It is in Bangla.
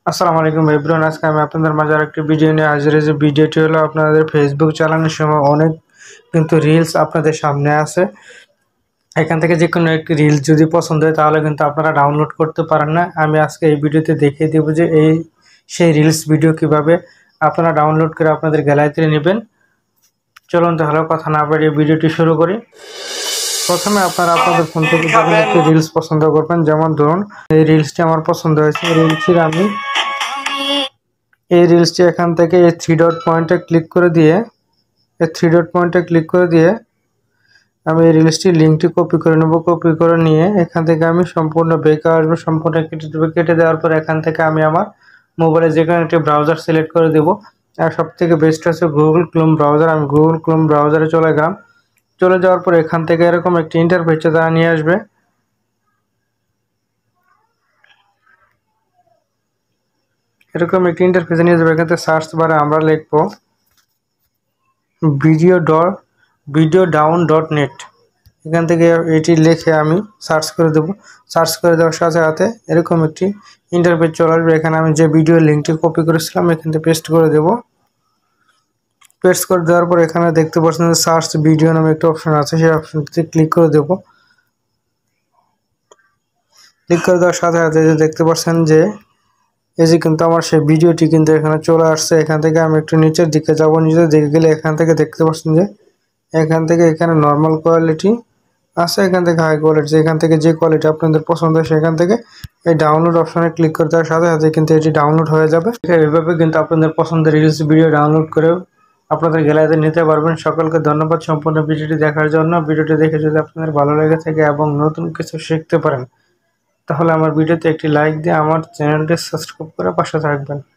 আসসালামু আলাইকুম এভরিওয়ান। আজকে আমি আপনাদের মাঝে আরেকটি ভিডিও নিয়ে হাজির হয়েছি। ভিডিওটি হলো আপনাদের ফেসবুক চালানোর সময় অনেক কিন্তু রিলস আপনাদের সামনে আসে। এখান থেকে যে কোনো একটি রিলস যদি পছন্দ হয় তাহলে কিন্তু আপনারা ডাউনলোড করতে পারেন না। আমি আজকে এই ভিডিওতে দেখিয়ে দেবো যে সেই রিলস ভিডিও কিভাবে আপনারা ডাউনলোড করে আপনাদের গ্যালারিতে নেবেন। চলুন তাহলে কথা না বাড়িয়ে ভিডিওটি শুরু করি। প্রথমে আপনারা আপনাদের ফোন থেকে যখন একটি রিলস পছন্দ করবেন, যেমন ধরুন এই রিলসটি আমার পছন্দ হয়েছে, এই রিলসটি এখান থেকে এই থ্রি ডট পয়েন্টে ক্লিক করে দিয়ে আমি এই রিলসটির লিঙ্কটি কপি করে নেব। কপি করে নিয়ে এখান থেকে আমি সম্পূর্ণ বেকার আসবো, সম্পূর্ণ কেটে দেবো। কেটে দেওয়ার পর এখান থেকে আমি আমার মোবাইলে যে কোনো একটি ব্রাউজার সিলেক্ট করে দেবো। আর সব থেকে বেস্ট হচ্ছে গুগল ক্রোম ব্রাউজার। আমি গুগল ক্রোম ব্রাউজারে চলে গেলাম। চলে যাওয়ার পর এখান থেকে এরকম একটি ইন্টারফেসে তারা নিয়ে আসবে। এরকম একটি ইন্টারফেসে নিয়ে যাবে। এখান থেকে সার্চ বারে আমরা লিখবো videodown.net। এখান থেকে এটি লিখে আমি সার্চ করে দেব। সার্চ করে দেওয়ার সাথে সাথে এরকম একটি ইন্টারফেস চলে আসবে। এখানে আমি যে ভিডিও লিঙ্কটি কপি করেছিলাম এখান থেকে পেস্ট করে দেব। পেস্ট করে দেওয়ার পর এখানে দেখতে পাচ্ছেন যে সার্চ ভিডিও নামে একটা অপশন আছে, সেই অপশনটিতে ক্লিক করে দেব। ক্লিক করে দেওয়ার সাথে সাথে দেখতে পাচ্ছেন যে এই যে কিন্তু আমার সেই ভিডিওটি কিন্তু এখানে চলে আসছে। এখান থেকে আমি একটু নিচের দিকে যাব। নিচের দিকে গেলে এখান থেকে দেখতে পাচ্ছেন যে এখানে নর্মাল কোয়ালিটি আছে, এখান থেকে হাই কোয়ালিটি। এখান থেকে যে কোয়ালিটি আপনাদের পছন্দ হয় সেখান থেকে এই ডাউনলোড অপশনে ক্লিক করে দেওয়ার সাথে সাথে কিন্তু এটি ডাউনলোড হয়ে যাবে। এইভাবে কিন্তু আপনাদের পছন্দের রিলস ভিডিও ডাউনলোড করে আপনাদের গ্যালারিতে নিতে পারবেন। সকলকে ধন্যবাদ সম্পূর্ণ ভিডিওটি দেখার জন্য। ভিডিওটি দেখে যদি আপনাদের ভালো লেগে থাকে এবং নতুন কিছু শিখতে পারেন তাহলে আমার ভিডিওতে একটি লাইক দিয়ে আমার চ্যানেলটি সাবস্ক্রাইব করে পাশে থাকবেন।